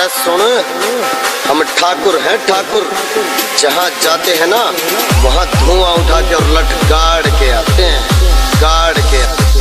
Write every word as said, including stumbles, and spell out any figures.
अरे सुन, हम ठाकुर हैं ठाकुर, जहाँ जाते हैं ना वहाँ धुआं उठा के और लठ गाड़ के आते हैं, गाड़ के आते हैं।